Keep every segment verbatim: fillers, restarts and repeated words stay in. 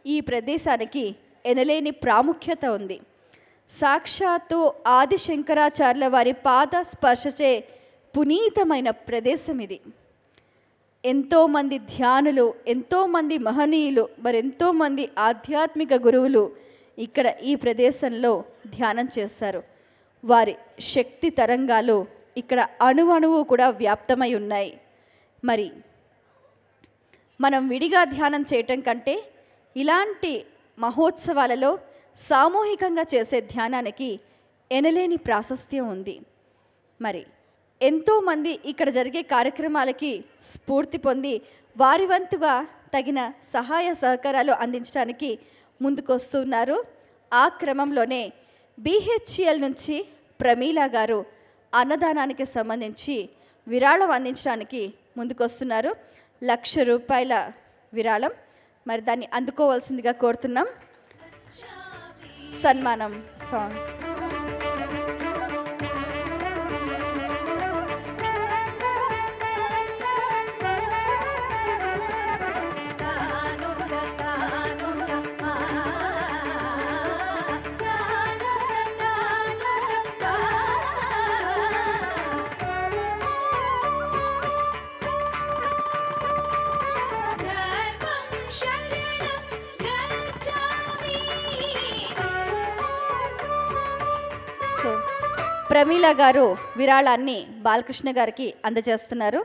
ఈ ప్రదేశానికి ఎనలేని ప్రాముఖ్యత ఉంది. సాక్షాత్తు ఆది శంకరాచార్యుల వారి పాద స్పర్శచే పునీతమైన ప్రదేశం ఇది. ఎంతోమంది ధ్యానులు, ఎంతోమంది మహనీయులు, మరెంతోమంది ఆధ్యాత్మిక గురువులు ఇక్కడ ఈ ప్రదేశంలో ధ్యానం చేస్తారు. వారి శక్తి తరంగాలు ఇక్కడ అణువణువు కూడా వ్యాప్తమై ఉన్నాయి. మరి మనం విడిగా ధ్యానం చేయటం కంటే ఇలాంటి మహోత్సవాలలో సామూహికంగా చేసే ధ్యానానికి ఎనలేని ప్రాశస్త్యం ఉంది. మరి ఎంతోమంది ఇక్కడ జరిగే కార్యక్రమాలకి స్ఫూర్తి పొంది వారి వంతుగా తగిన సహాయ సహకారాలు అందించడానికి ముందుకొస్తున్నారు. ఆ క్రమంలోనే బీహెచ్ఈఎల్ నుంచి ప్రమీల గారు అన్నదానానికి సంబంధించి విరాళం అందించడానికి ముందుకొస్తున్నారు. లక్ష రూపాయల విరాళం. మరి దాన్ని అందుకోవాల్సిందిగా కోరుతున్నాం. సన్మానం సాంగ్. ప్రమీల గారు విరాళాన్ని బాలకృష్ణ గారికి అందజేస్తున్నారు.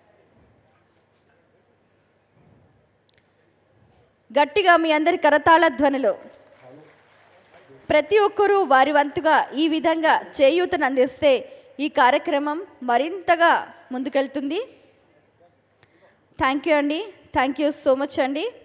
గట్టిగా మీ అందరి కరతాళ ధ్వనులు. ప్రతి ఒక్కరూ వారి వంతుగా ఈ విధంగా చేయూతను అందిస్తే ఈ కార్యక్రమం మరింతగా ముందుకెళ్తుంది. థ్యాంక్ యూ అండి. థ్యాంక్ యూ సో మచ్ అండి.